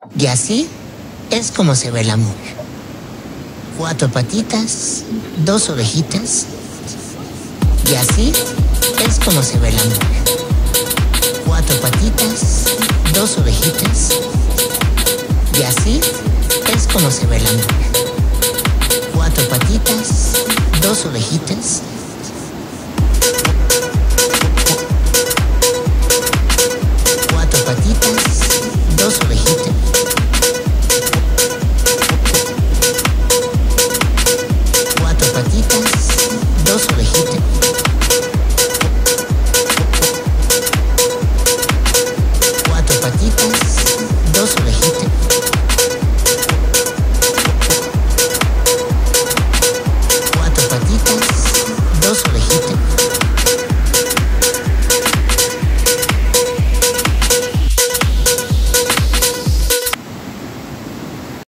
Y así es como se ve la mula. 4 patitas, 2 ovejitas. Y así es como se ve la mula. 4 patitas, 2 ovejitas. Y así es como se ve la mula. 4 patitas, 2 ovejitas.